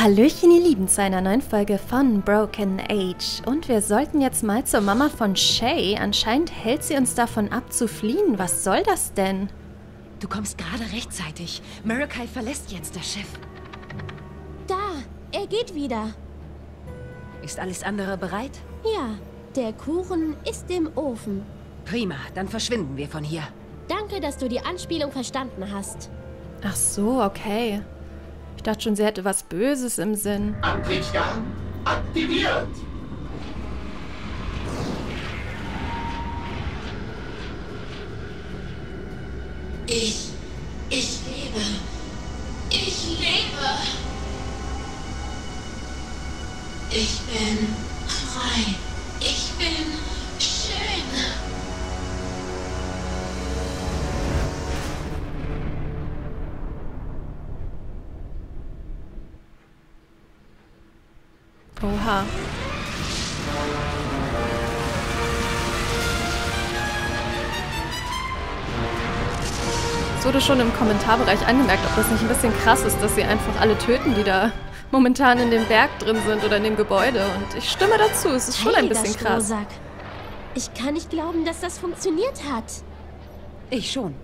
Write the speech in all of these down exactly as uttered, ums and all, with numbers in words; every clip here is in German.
Hallöchen ihr Lieben zu einer neuen Folge von Broken Age. Und wir sollten jetzt mal zur Mama von Shay. Anscheinend hält sie uns davon ab zu fliehen. Was soll das denn? Du kommst gerade rechtzeitig. Murikai verlässt jetzt das Schiff. Da, er geht wieder. Ist alles andere bereit? Ja, der Kuchen ist im Ofen. Prima, dann verschwinden wir von hier. Danke, dass du die Anspielung verstanden hast. Ach so, okay. Ich dachte schon, sie hätte was Böses im Sinn. Antriebsgang aktiviert! Ich, ich lebe. Ich lebe. Ich bin frei. Ich bin schön. Oha. Es wurde schon im Kommentarbereich angemerkt, ob das nicht ein bisschen krass ist, dass sie einfach alle töten, die da momentan in dem Berg drin sind oder in dem Gebäude. Und ich stimme dazu, es ist schon ein bisschen krass. Strohsack. Ich kann nicht glauben, dass das funktioniert hat. Ich schon.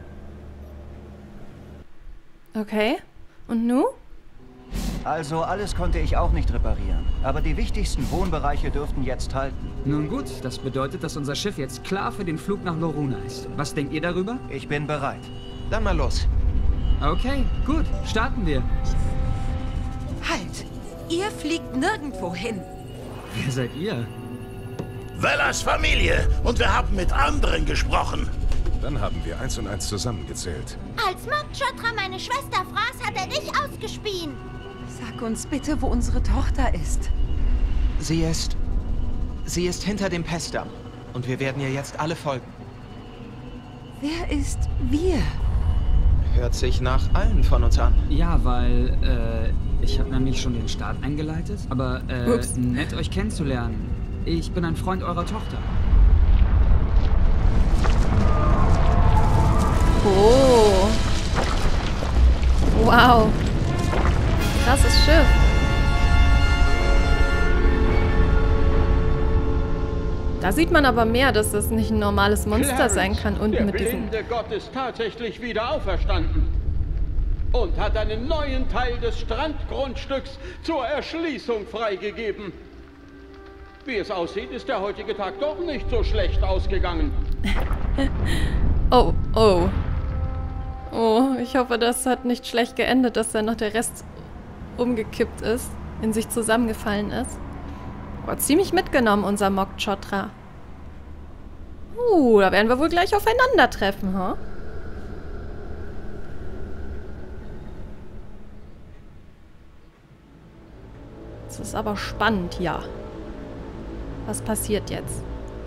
Okay. Und nu? Also alles konnte ich auch nicht reparieren. Aber die wichtigsten Wohnbereiche dürften jetzt halten. Nun gut, das bedeutet, dass unser Schiff jetzt klar für den Flug nach Loruna ist. Was denkt ihr darüber? Ich bin bereit. Dann mal los. Okay, gut, starten wir. Halt! Ihr fliegt nirgendwo hin. Wer seid ihr? Wellas Familie und wir haben mit anderen gesprochen. Dann haben wir eins und eins zusammengezählt. Als Mokchotra meine Schwester fraß, hat er dich ausgespien. Sag uns bitte, wo unsere Tochter ist. Sie ist... Sie ist hinter dem Pestdamm. Und wir werden ihr jetzt alle folgen. Wer ist wir? Hört sich nach allen von uns an. Ja, weil, äh, ich habe nämlich schon den Start eingeleitet. Aber, äh, Ups. nett euch kennenzulernen. Ich bin ein Freund eurer Tochter. Oh. Wow. Krasses Schiff. Da sieht man aber mehr, dass das nicht ein normales Monster Clarence, sein kann. Und der mit diesen... blinde Gott ist tatsächlich wieder auferstanden. Und hat einen neuen Teil des Strandgrundstücks zur Erschließung freigegeben. Wie es aussieht, ist der heutige Tag doch nicht so schlecht ausgegangen. Oh, oh. Oh, ich hoffe, das hat nicht schlecht geendet, dass dann noch der Rest umgekippt ist, in sich zusammengefallen ist. Oh, ziemlich mitgenommen, unser Mokchotra. Uh, da werden wir wohl gleich aufeinandertreffen, ha? Huh? Das ist aber spannend, ja. Was passiert jetzt?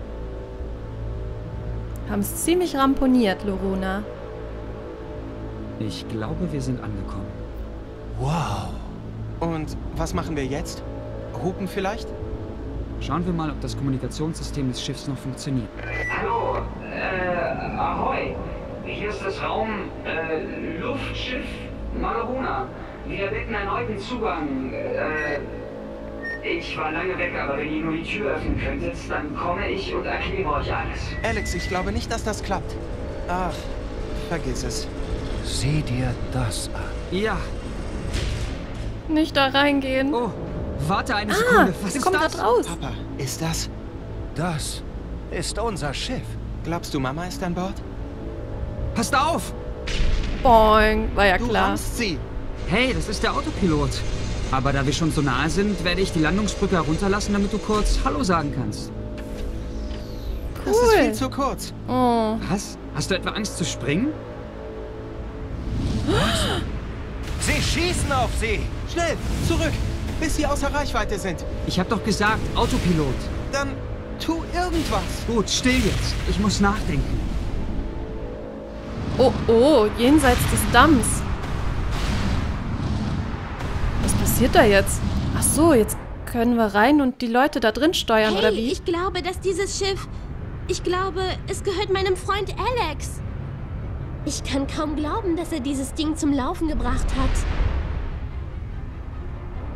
Haben es ziemlich ramponiert, Loruna. Ich glaube, wir sind angekommen. Wow. Und was machen wir jetzt? Hupen vielleicht? Schauen wir mal, ob das Kommunikationssystem des Schiffs noch funktioniert. Hallo, äh, Ahoi. Hier ist das Raum, äh, Luftschiff Loruna. Wir bitten erneuten Zugang. Äh, ich war lange weg, aber wenn ihr nur die Tür öffnen könntet, dann komme ich und erkläre euch alles. Alex, ich glaube nicht, dass das klappt. Ach, vergiss es. Sieh dir das an. Ja. Nicht da reingehen. Oh, warte eine Ah, Sekunde. Was sie ist kommt das? gerade raus. Papa, ist das... Das ist unser Schiff. Glaubst du, Mama ist an Bord? Passt auf! Boing, war ja Du klar. rammst sie. Hey, das ist der Autopilot. Aber da wir schon so nahe sind, werde ich die Landungsbrücke herunterlassen, damit du kurz Hallo sagen kannst. Das ist Cool. viel zu kurz. Oh. Was? Hast du etwa Angst zu springen? Sie schießen auf sie. Schnell, zurück, bis sie außer Reichweite sind. Ich hab doch gesagt, Autopilot. Dann tu irgendwas. Gut, still jetzt. Ich muss nachdenken. Oh, oh, jenseits des Damms. Was passiert da jetzt? Ach so, jetzt können wir rein und die Leute da drin steuern, Hey, oder wie? ich glaube, dass dieses Schiff... Ich glaube, es gehört meinem Freund Alex. Ich kann kaum glauben, dass er dieses Ding zum Laufen gebracht hat.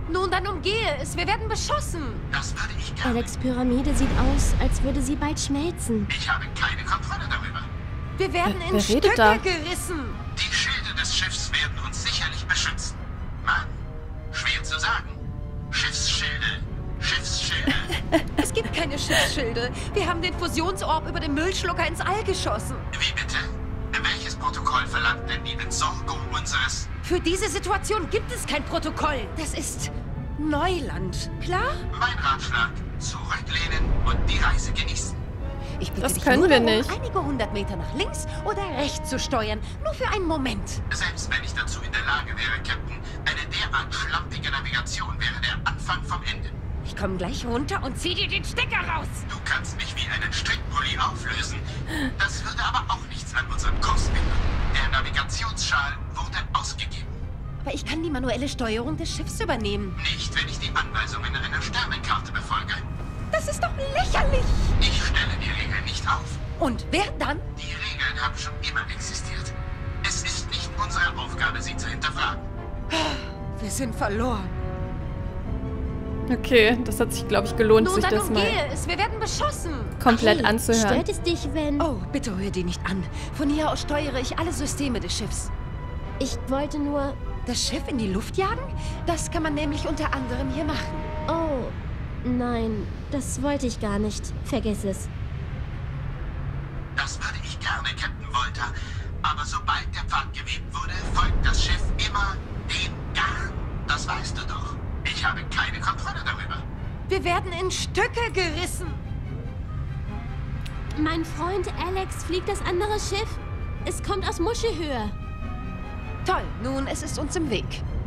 Nun, dann umgehe es. Wir werden beschossen. Das würde ich gerne. Alex' Pyramide sieht aus, als würde sie bald schmelzen. Ich habe keine Kontrolle darüber. Wir werden Wer- in wer redet Stücke da? gerissen. Die Schilde des Schiffs werden uns sicherlich beschützen. Mann, schwer zu sagen. Schiffsschilde. Schiffsschilde. Es gibt keine Schiffsschilde. Wir haben den Fusionsorb über den Müllschlucker ins All geschossen. Wie bitte? Welches Protokoll verlangt denn die Entsorgung unseres... Für diese Situation gibt es kein Protokoll. Das ist Neuland. Klar? Mein Ratschlag, zurücklehnen und die Reise genießen. Ich bitte Das dich können nur wir darum, nicht. einige hundert Meter nach links oder rechts zu steuern. Nur für einen Moment. Selbst wenn ich dazu in der Lage wäre, Captain, eine derart schlampige Navigation wäre der Anfang vom Ende. Ich komme gleich runter und zieh dir den Stecker raus. Du kannst mich wie einen Strickpulli auflösen. Das würde aber auch nichts an unserem Kurs ändern. Der Navigationsschal wurde ausgegeben. Aber ich kann die manuelle Steuerung des Schiffs übernehmen. Nicht, wenn ich die Anweisungen einer Sternenkarte befolge. Das ist doch lächerlich. Ich stelle die Regeln nicht auf. Und wer dann? Die Regeln haben schon immer existiert. Es ist nicht unsere Aufgabe, sie zu hinterfragen. Wir sind verloren. Okay, das hat sich, glaube ich, gelohnt, Nun, sich dann das mal umgehe es. Wir werden beschossen. komplett Hey, anzuhören. Stört es dich, wenn... Oh, bitte hör die nicht an. Von hier aus steuere ich alle Systeme des Schiffs. Ich wollte nur... Das Schiff in die Luft jagen? Das kann man nämlich unter anderem hier machen. Oh, nein, das wollte ich gar nicht. Vergiss es. Das würde ich gerne, Captain Volta. Aber sobald der Pfad gewebt wurde, folgt das Schiff immer dem Garn. Das weißt du doch. Ich habe keine Kontrolle darüber. Wir werden in Stücke gerissen. Mein Freund Alex fliegt das andere Schiff. Es kommt aus Muschelhöhe. Toll, nun, es ist uns im Weg.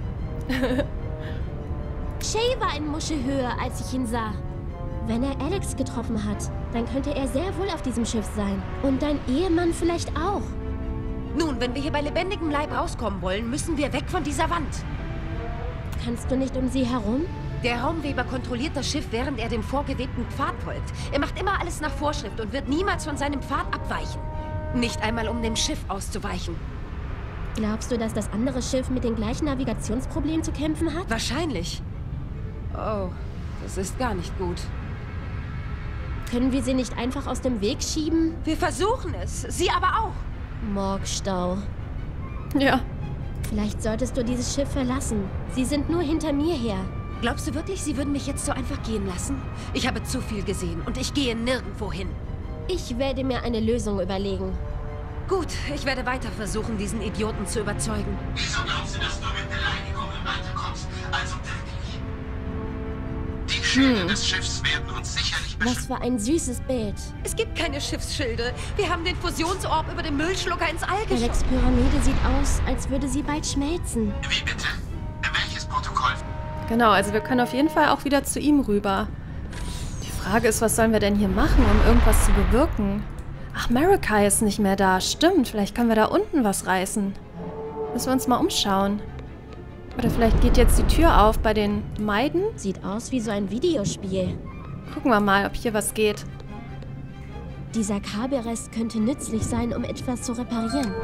Shay war in Muschelhöhe, als ich ihn sah. Wenn er Alex getroffen hat, dann könnte er sehr wohl auf diesem Schiff sein. Und dein Ehemann vielleicht auch. Nun, wenn wir hier bei lebendigem Leib rauskommen wollen, müssen wir weg von dieser Wand. Kannst du nicht um sie herum? Der Raumweber kontrolliert das Schiff, während er dem vorgewebten Pfad folgt. Er macht immer alles nach Vorschrift und wird niemals von seinem Pfad abweichen. Nicht einmal, um dem Schiff auszuweichen. Glaubst du, dass das andere Schiff mit den gleichen Navigationsproblemen zu kämpfen hat? Wahrscheinlich. Oh, das ist gar nicht gut. Können wir sie nicht einfach aus dem Weg schieben? Wir versuchen es, sie aber auch. Morgstau. Ja. Vielleicht solltest du dieses Schiff verlassen. Sie sind nur hinter mir her. Glaubst du wirklich, sie würden mich jetzt so einfach gehen lassen? Ich habe zu viel gesehen und ich gehe nirgendwo hin. Ich werde mir eine Lösung überlegen. Gut, ich werde weiter versuchen, diesen Idioten zu überzeugen. Wieso glaubst du, dass du mit Beleidigungen weiterkommst? Also wirklich. Die Schilde Hm. des Schiffs werden uns sicherlich beschützen. Was für ein süßes Bild. Es gibt keine Schiffsschilde. Wir haben den Fusionsorb über den Müllschlucker ins All geschossen. Alex' Pyramide sieht aus, als würde sie bald schmelzen. Wie bitte? Welches Protokoll? Genau, also wir können auf jeden Fall auch wieder zu ihm rüber. Die Frage ist, was sollen wir denn hier machen, um irgendwas zu bewirken? Ach, Marikai ist nicht mehr da. Stimmt, vielleicht können wir da unten was reißen. Müssen wir uns mal umschauen. Oder vielleicht geht jetzt die Tür auf bei den Maiden. Sieht aus wie so ein Videospiel. Gucken wir mal, ob hier was geht. Dieser Kabelrest könnte nützlich sein, um etwas zu reparieren.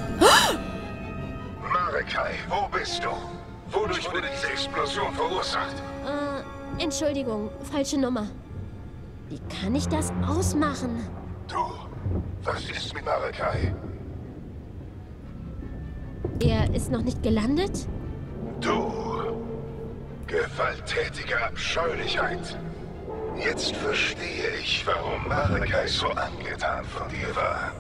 Marikai, wo bist du? Wodurch wurde diese Explosion verursacht? Äh, Entschuldigung, falsche Nummer. Wie kann ich das ausmachen? Du, was ist mit Marikai? Er ist noch nicht gelandet? Du, gewalttätige Abscheulichkeit. Jetzt verstehe ich, warum Marikai so angetan von dir war.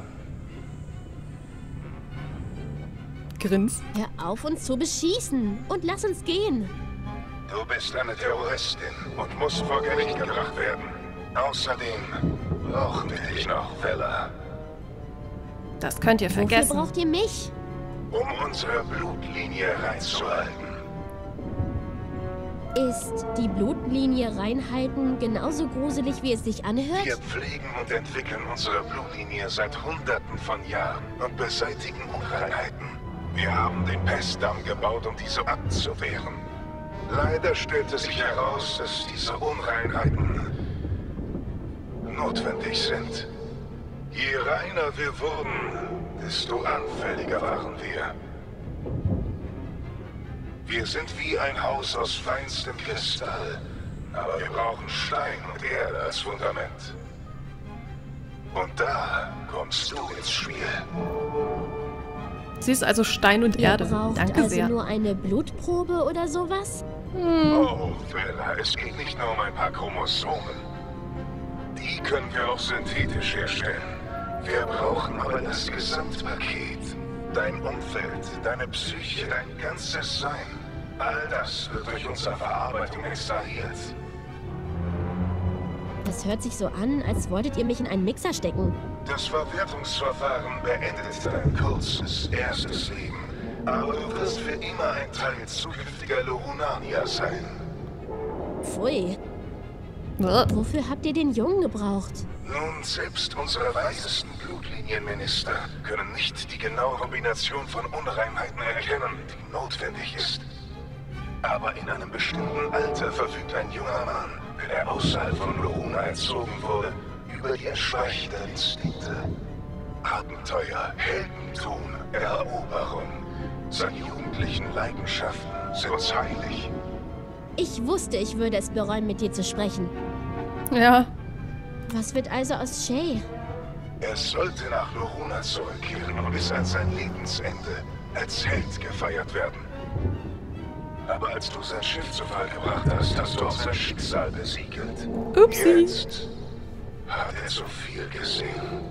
Grins. Hör auf, uns zu beschießen und lass uns gehen. Du bist eine Terroristin und musst vor Gericht gebracht werden. Außerdem brauchen wir dich noch, Vella. Das könnt ihr vergessen. Wofür braucht ihr mich? Um unsere Blutlinie reinzuhalten. Ist die Blutlinie reinhalten genauso gruselig, wie es sich anhört? Wir pflegen und entwickeln unsere Blutlinie seit Hunderten von Jahren und beseitigen Unreinheiten. Wir haben den Pestdamm gebaut, um diese abzuwehren. Leider stellte sich heraus, dass diese Unreinheiten notwendig sind. Je reiner wir wurden, desto anfälliger waren wir. Wir sind wie ein Haus aus feinstem Kristall. Aber wir brauchen Stein und Erde als Fundament. Und da kommst du ins Spiel. Sie ist also Stein und Ihr Erde. braucht Danke also sehr. nur eine Blutprobe oder sowas? Hm. Oh, Bella, es geht nicht nur um ein paar Chromosomen. Die können wir auch synthetisch herstellen. Wir brauchen aber das Gesamtpaket. Dein Umfeld, deine Psyche, dein ganzes Sein. All das wird durch unsere Verarbeitung extrahiert. Das hört sich so an, als wolltet ihr mich in einen Mixer stecken. Das Verwertungsverfahren beendet dein kurzes, erstes Leben. Aber du wirst für immer ein Teil zukünftiger Lorunania sein. Pfui. Wofür habt ihr den Jungen gebraucht? Nun, selbst unsere weisesten Blutlinienminister können nicht die genaue Kombination von Unreinheiten erkennen, die notwendig ist. Aber in einem bestimmten Alter verfügt ein junger Mann, der außerhalb von Loruna erzogen wurde, über die Erschwächte der Instinkte. Abenteuer, Heldentum, Eroberung. Seine jugendlichen Leidenschaften sind uns heilig. Ich wusste, ich würde es bereuen, mit dir zu sprechen. Ja. Was wird also aus Shay? Er sollte nach Loruna zurückkehren und bis an sein Lebensende als Held gefeiert werden. Aber als du sein Schiff zu Fall gebracht hast, hast du auch sein Schicksal besiegelt. Upsi. Jetzt hat er zu viel gesehen.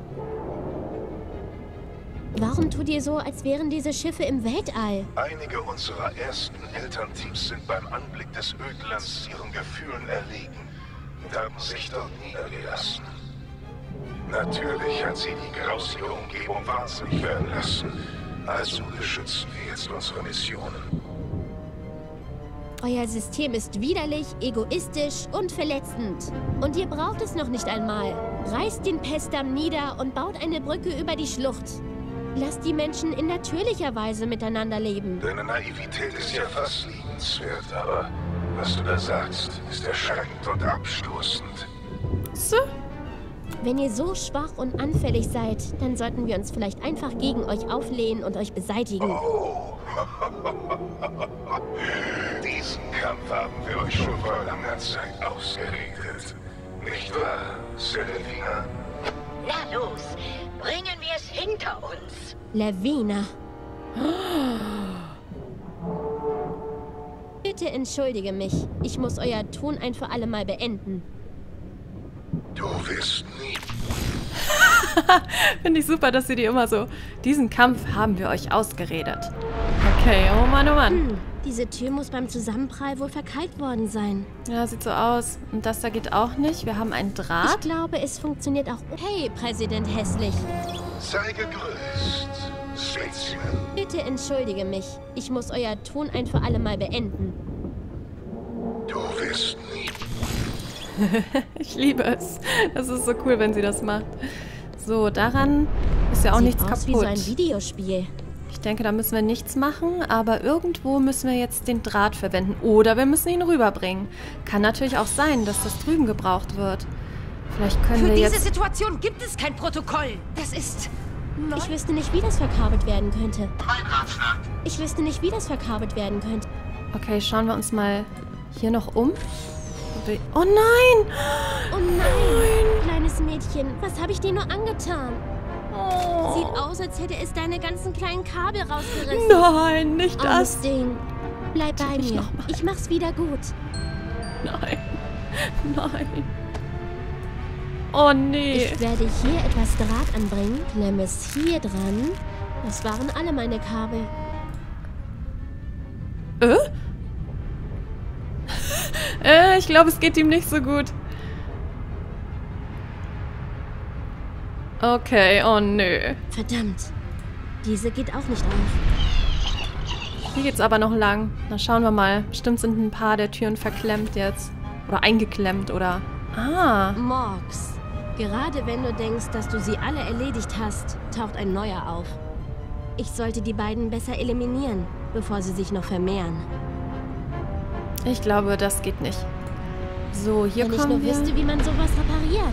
Warum tut ihr so, als wären diese Schiffe im Weltall? Einige unserer ersten Elternteams sind beim Anblick des Ödlands ihren Gefühlen erlegen und haben sich dort niedergelassen. Natürlich hat sie die grausige Umgebung wahnsinnig werden lassen. Also beschützen wir jetzt unsere Missionen. Euer System ist widerlich, egoistisch und verletzend. Und ihr braucht es noch nicht einmal. Reißt den Pestdamm nieder und baut eine Brücke über die Schlucht. Lasst die Menschen in natürlicher Weise miteinander leben. Deine Naivität ist ja fast liebenswert, aber was du da sagst, ist erschreckend und abstoßend. So. Wenn ihr so schwach und anfällig seid, dann sollten wir uns vielleicht einfach gegen euch auflehnen und euch beseitigen. Oh. Diesen Kampf haben wir euch schon vor langer Zeit ausgeredet. Nicht wahr, Selevina? Na los, bringen wir es hinter uns. Lavina. Bitte entschuldige mich. Ich muss euer Tun ein für alle Mal beenden. Du wirst nie... Finde ich super, dass sie die immer so... Diesen Kampf haben wir euch ausgeredet. Okay, oh Mann, oh Mann. Hm, diese Tür muss beim Zusammenprall wohl verkeilt worden sein. Ja, sieht so aus. Und das da geht auch nicht. Wir haben einen Draht. Ich glaube, es funktioniert auch... Hey, Präsident Hässlich. Sei gegrüßt, Spezimen. Bitte entschuldige mich. Ich muss euer Tun ein für alle Mal beenden. Du wirst nie... Ich liebe es. Das ist so cool, wenn sie das macht. So, daran ist ja auch Sieht nichts aus kaputt. wie so ein Videospiel. Ich denke, da müssen wir nichts machen, aber irgendwo müssen wir jetzt den Draht verwenden. Oder wir müssen ihn rüberbringen. Kann natürlich auch sein, dass das drüben gebraucht wird. Vielleicht können Für wir diese jetzt... Situation gibt es kein Protokoll. Das ist... Ich wüsste nicht, wie das verkabelt werden könnte. Ich wüsste nicht, wie das verkabelt werden könnte. Okay, schauen wir uns mal hier noch um. Oh nein! Oh nein! nein. Kleines Mädchen, was habe ich dir nur angetan? Oh. Sieht aus, als hätte es deine ganzen kleinen Kabel rausgerissen. Nein, nicht das! Armes Ding. Bleib bei mir. Ich mach's wieder gut. Nein. Nein. Oh nee. Ich werde hier etwas Draht anbringen, klemme es hier dran. Das waren alle meine Kabel. Äh? äh, ich glaube, es geht ihm nicht so gut. Okay, oh nö. Verdammt. Diese geht auch nicht auf. Hier geht's aber noch lang. Na, schauen wir mal. Bestimmt sind ein paar der Türen verklemmt jetzt. Oder eingeklemmt, oder... Ah. Morgs. Gerade wenn du denkst, dass du sie alle erledigt hast, taucht ein neuer auf. Ich sollte die beiden besser eliminieren, bevor sie sich noch vermehren. Ich glaube, das geht nicht. So, hier wenn kommen ich nur wir... wüsste, wie man sowas repariert.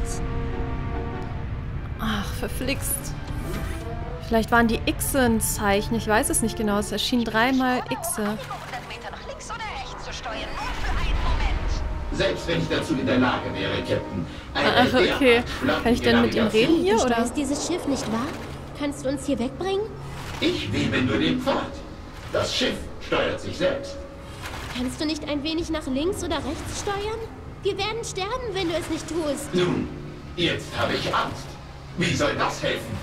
Ach, verflixt. Vielleicht waren die Xe ein Zeichen. Ich weiß es nicht genau. Es erschienen dreimal Xe. steuern, nur für einen Moment. Selbst wenn ich dazu in der Lage wäre, Captain. Ach, okay. Kann ich denn mit ihm reden hier, Du oder? steuerst dieses Schiff, nicht wahr? Kannst du uns hier wegbringen? Ich webe nur den Pfad. Das Schiff steuert sich selbst. Kannst du nicht ein wenig nach links oder rechts steuern? Wir werden sterben, wenn du es nicht tust. Nun, jetzt habe ich Angst. Wie soll das helfen?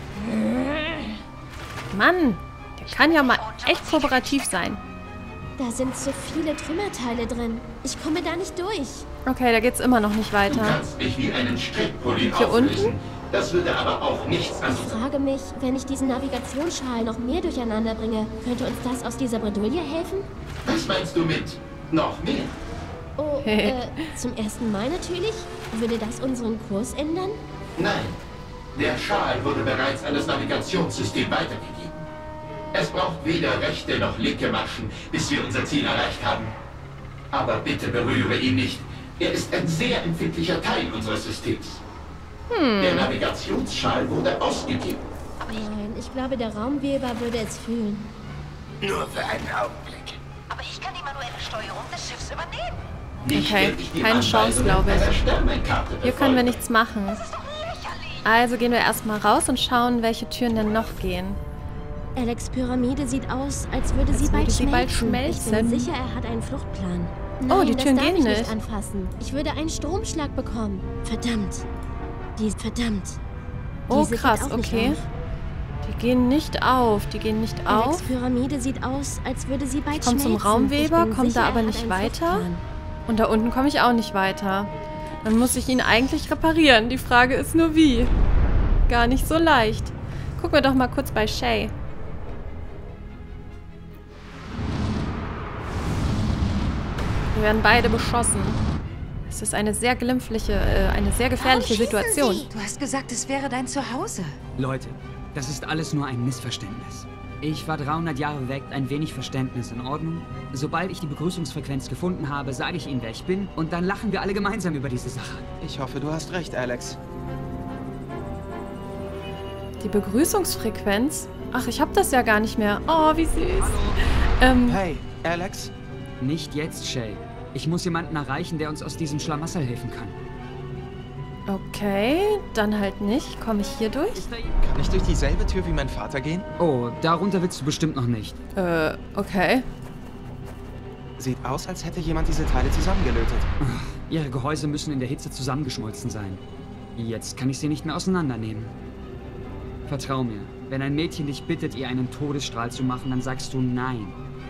Mann, der kann ja mal echt kooperativ sein. Da sind so viele Trümmerteile drin. Ich komme da nicht durch. Okay, da geht's immer noch nicht Du weiter. kannst mich wie einen Strickpulli Hier auflösen. unten? Das würde aber auch nichts an. Ich frage mich, wenn ich diesen Navigationsschal noch mehr durcheinander bringe, könnte uns das aus dieser Bredouille helfen? Was meinst du mit noch mehr? Oh, äh, zum ersten Mal natürlich? Würde das unseren Kurs ändern? Nein, der Schal wurde bereits an das Navigationssystem weitergegeben. Es braucht weder rechte noch linke Maschen, bis wir unser Ziel erreicht haben. Aber bitte berühre ihn nicht. Er ist ein sehr empfindlicher Teil unseres Systems. Hm. Der Navigationsschal wurde ausgegeben. Nein, ich glaube, der Raumweber würde es fühlen. Nur für einen Augenblick. Aber ich kann die manuelle Steuerung des Schiffs übernehmen. Okay, keine Chance, glaube ich. Hier können wir nichts machen. Also gehen wir erstmal raus und schauen, welche Türen denn noch gehen. Alex' Pyramide sieht aus, als würde sie, Als bald, würde sie bald schmelzen. schmelzen. Ich bin sicher, er hat einen Fluchtplan. Nein, Oh, die Türen das darf gehen ich nicht. anfassen. Ich würde einen Stromschlag bekommen. Verdammt. Die verdammt. Oh, Diese geht krass, auch nicht okay. auf. Die gehen nicht auf, die gehen nicht Alex' auf. Pyramide sieht aus, als würde sie bald Ich komme zum schmelzen. Raumweber, Ich bin komme sicher, da er aber hat nicht einen weiter. Fluchtplan. Und da unten komme ich auch nicht weiter. Dann muss ich ihn eigentlich reparieren. Die Frage ist nur wie. Gar nicht so leicht. Gucken wir doch mal kurz bei Shay. Wir werden beide beschossen. Es ist eine sehr glimpfliche, äh, eine sehr gefährliche Situation. Du hast gesagt, es wäre dein Zuhause. Leute, das ist alles nur ein Missverständnis. Ich war dreihundert Jahre weg, ein wenig Verständnis in Ordnung. Sobald ich die Begrüßungsfrequenz gefunden habe, sage ich Ihnen, wer ich bin, und dann lachen wir alle gemeinsam über diese Sache. Ich hoffe, du hast recht, Alex. Die Begrüßungsfrequenz? Ach, ich habe das ja gar nicht mehr. Oh, wie süß. Ähm, Hey, Alex? Nicht jetzt, Shay. Ich muss jemanden erreichen, der uns aus diesem Schlamassel helfen kann. Okay, dann halt nicht. Komme ich hier durch? Kann ich durch dieselbe Tür wie mein Vater gehen? Oh, darunter willst du bestimmt noch nicht. Äh, okay. Sieht aus, als hätte jemand diese Teile zusammengelötet. Ihre Gehäuse müssen in der Hitze zusammengeschmolzen sein. Jetzt kann ich sie nicht mehr auseinandernehmen. Vertrau mir, wenn ein Mädchen dich bittet, ihr einen Todesstrahl zu machen, dann sagst du nein.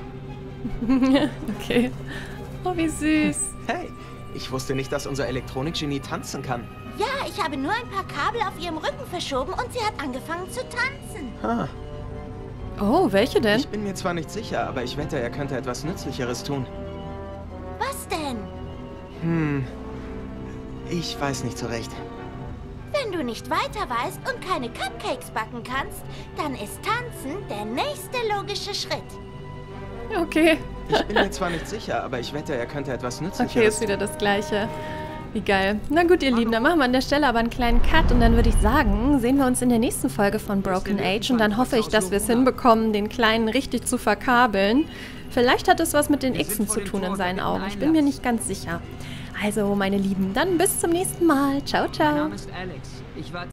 Okay. Oh, wie süß. Hey, ich wusste nicht, dass unser Elektronikgenie tanzen kann. Ja, ich habe nur ein paar Kabel auf ihrem Rücken verschoben und sie hat angefangen zu tanzen. Ah. Oh, welche denn? Ich bin mir zwar nicht sicher, aber ich wette, er könnte etwas Nützlicheres tun. Was denn? Hm. Ich weiß nicht so recht. Wenn du nicht weiter weißt und keine Cupcakes backen kannst, dann ist Tanzen der nächste logische Schritt. Okay. Ich bin mir zwar nicht sicher, aber ich wette, er könnte etwas Nützlicheres Okay, ist wieder das Gleiche. Wie geil. Na gut, ihr Lieben, dann machen wir an der Stelle aber einen kleinen Cut und dann würde ich sagen, sehen wir uns in der nächsten Folge von Broken Age und dann hoffe ich, dass wir es hinbekommen, den Kleinen richtig zu verkabeln. Vielleicht hat es was mit den Xen zu tun in seinen Augen. Ich bin mir nicht ganz sicher. Also, meine Lieben, dann bis zum nächsten Mal. Ciao, ciao. Mein Name ist Alex. Ich war